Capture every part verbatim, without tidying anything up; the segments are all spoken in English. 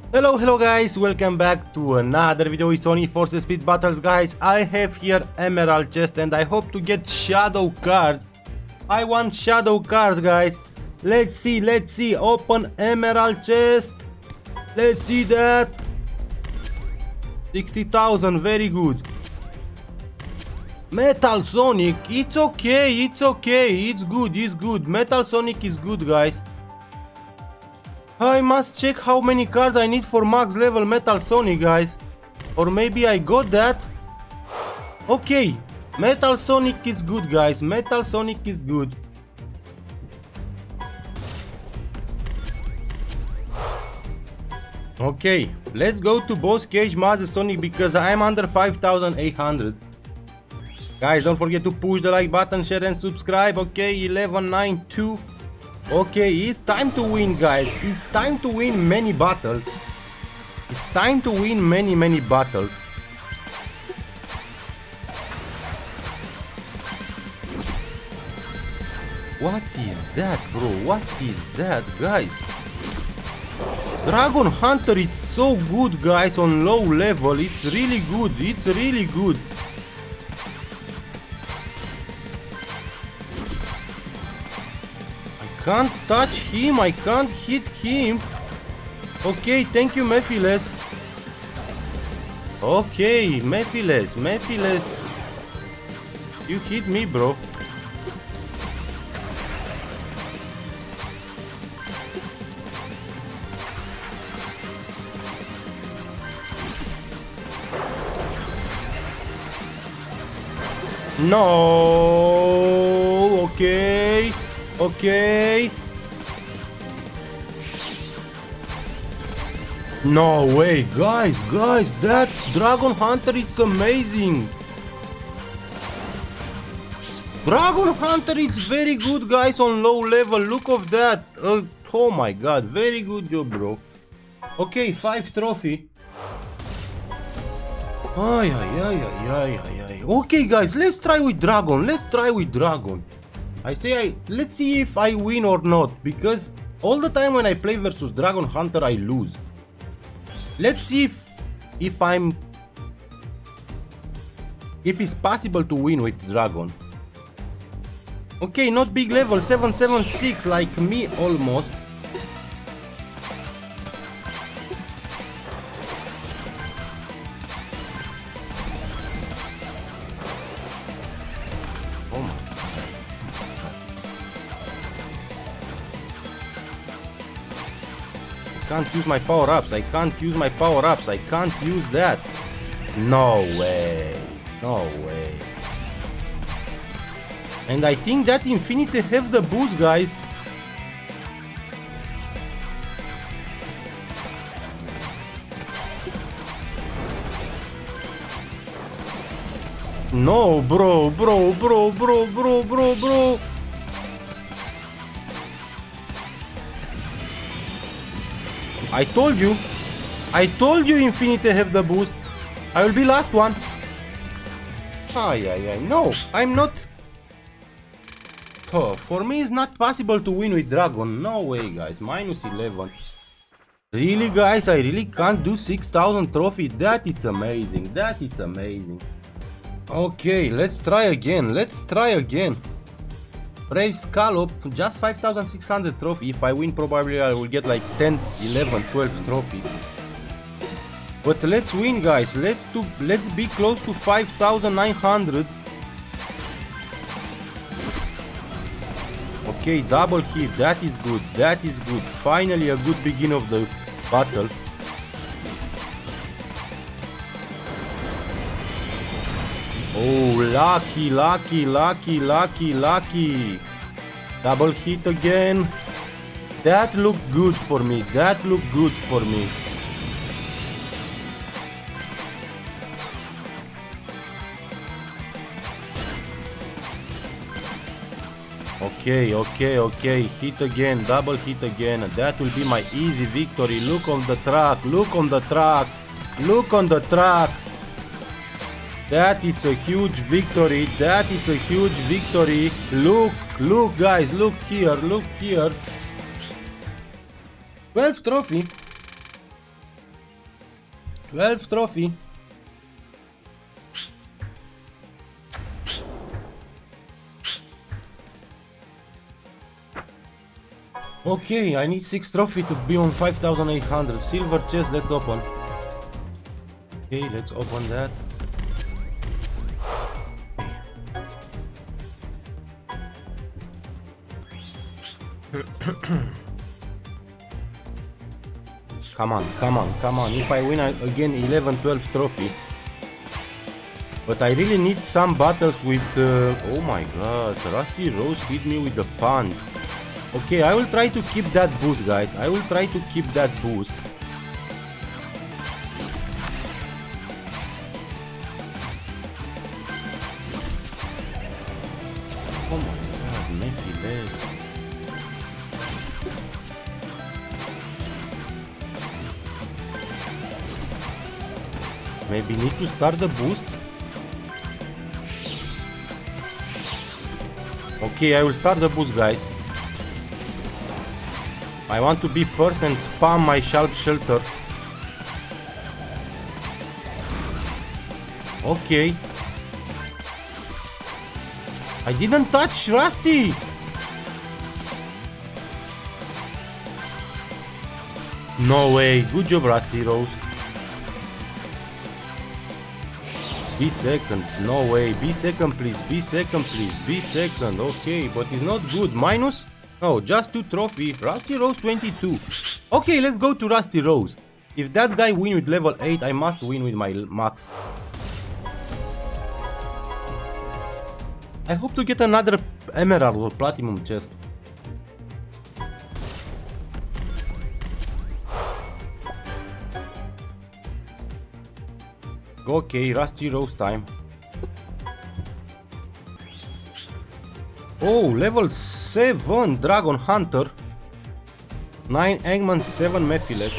Hello, hello guys, welcome back to another video with Sonic Forces Speed Battles. Guys, I have here Emerald Chest and I hope to get Shadow cards. I want Shadow cards, guys. Let's see, let's see, open Emerald Chest. Let's see that. sixty thousand, very good. Metal Sonic, it's okay, it's okay, it's good, it's good. Metal Sonic is good, guys. I must check how many cards I need for max level Metal Sonic, guys. Or maybe I got that. Okay, Metal Sonic is good, guys. Metal Sonic is good. Okay, let's go to Boss Cage Master Sonic because I'm under five thousand eight hundred. Guys, don't forget to push the like button, share and subscribe. Okay, eleven nine two. Okay, it's time to win, guys. It's time to win many battles. It's time to win many, many battles. What is that, bro? What is that, guys? Dragon Hunter, it's so good, guys, on low level. It's really good. It's really good. Can't touch him, I can't hit him. Okay, thank you, Mephiles. Okay, Mephiles, Mephiles. You hit me, bro. No, okay. Okay. No way, guys, guys, that Dragon Hunter, it's amazing. Dragon Hunter is very good, guys, on low level. Look of that. Uh, oh my god, very good job, bro. Okay, five trophy. Ay, ay, ay, ay, ay, ay, ay. Okay, guys, let's try with Dragon. Let's try with Dragon. I say, I, let's see if I win or not, because all the time when I play versus Dragon Hunter, I lose. Let's see if, if I'm, if it's possible to win with Dragon. Okay, not big level, seven seven six, like me almost. I can't use my power-ups, I can't use my power-ups, I can't use that. No way, no way. And I think that Infinity have the boost, guys. No, bro, bro, bro, bro, bro, bro, bro. I told you, I told you Infinity have the boost. I will be last one. Ay, ay, ay, no, I'm not. Oh, for me it's not possible to win with Dragon. No way, guys, minus eleven. Really, guys, I really can't do six thousand trophy. That is amazing, that is amazing. Okay, let's try again, let's try again. Brave Scallop, just five thousand six hundred trophy. If I win, probably I will get like ten, eleven, twelve trophy. But let's win, guys. Let's do, let's be close to five thousand nine hundred. Okay, double hit. That is good. That is good. Finally, a good beginning of the battle. Oh, lucky, lucky, lucky, lucky, lucky. Double hit again. That looked good for me. That looked good for me. Okay, okay, okay. Hit again. Double hit again. That will be my easy victory. Look on the track. Look on the track. Look on the track. That is a huge victory. That is a huge victory. Look, look, guys, look here, look here. twelve trophy. twelve trophy. Okay, I need six trophy to be on five thousand eight hundred. Silver chest, let's open. Okay, let's open that. Come on, come on, come on. If I win again eleven twelve trophy. But I really need some battles with... Uh, oh my god, Rusty Rose hit me with the punch. Okay, I will try to keep that boost, guys. I will try to keep that boost. Oh my god, Mephiles. Maybe need to start the boost. Okay, I will start the boost, guys. I want to be first and spam my sharp shelter. Okay. I didn't touch Rusty. No way. Good job, Rusty Rose. Be second. No way. Be second, please. Be second, please. Be second. Okay, but it's not good. Minus? No, just two trophy. Rusty Rose twenty-two. Okay, let's go to Rusty Rose. If that guy win with level eight, I must win with my max. I hope to get another emerald or platinum chest. Okay, Rusty Rose time. Oh, level seven Dragon Hunter. nine Eggman, seven Mephiles.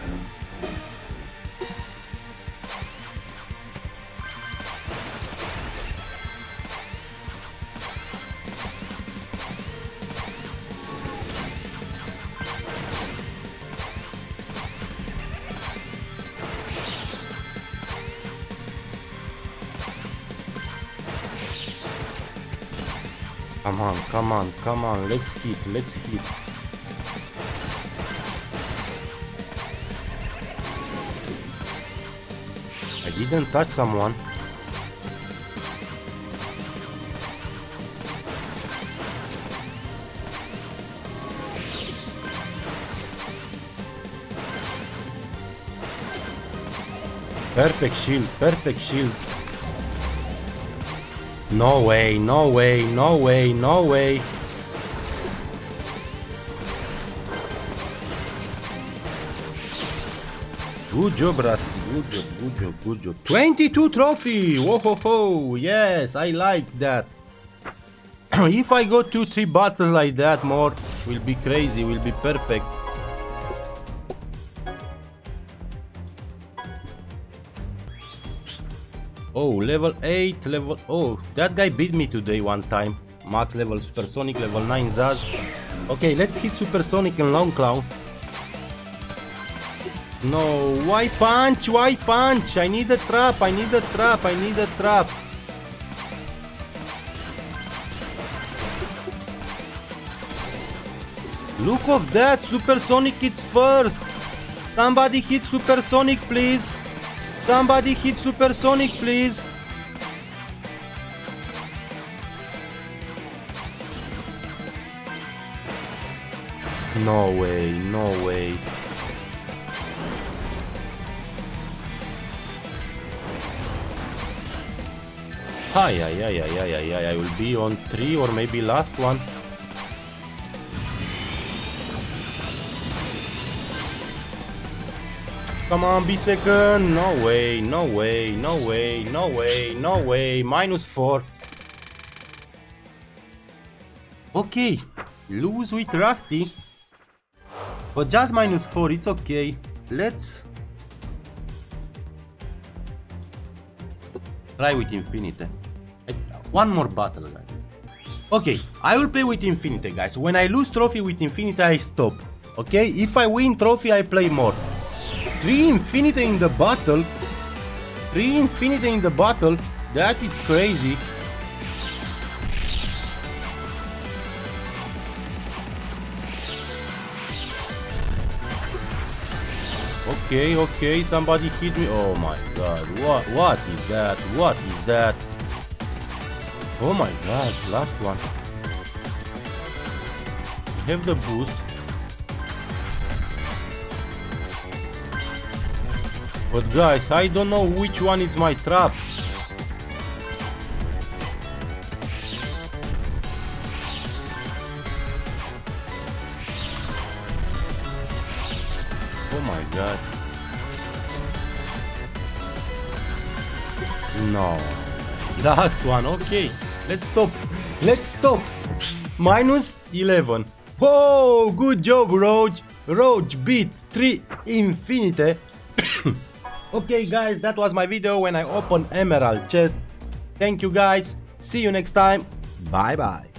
Come on, come on, come on, let's hit, let's hit. I didn't touch someone. Perfect shield, perfect shield. No way, no way, no way, no way. Good job, Rusty. Good job, good job, good job. twenty-two trophy! Whoa ho ho! Yes, I like that. If I go two, three battles like that more, will be crazy, will be perfect. Oh, level eight, level... Oh, that guy beat me today one time. Max level Supersonic, level nine Zaz. Okay, let's hit Supersonic and Long Clown. No, why punch? Why punch? I need a trap, I need a trap, I need a trap. Look of that, Supersonic hits first. Somebody hit Supersonic, please. Somebody hit Supersonic, please. No way, no way. Ay, ay, ay, ay, ay, ay, ay, I will be on three or maybe last one. Come on, be second. No way, no way, no way, no way, no way. Minus four. Okay, lose with Rusty. But just minus four, it's okay. Let's try with Infinite. One more battle, guys. Okay, I will play with Infinite, guys. When I lose trophy with Infinite, I stop. Okay, if I win trophy, I play more. three infinity in the battle. three infinity in the battle. That is crazy. Okay, okay, somebody hit me. Oh my god, what what is that? What is that? Oh my god, last one. We have the boost. But guys, I don't know which one is my trap. Oh my god. No. Last one, okay. Let's stop. Let's stop. Minus eleven. Oh, good job, Roach. Roach beat three infinity. Okay guys, that was my video when I opened Emerald chest. Thank you guys. See you next time. Bye bye.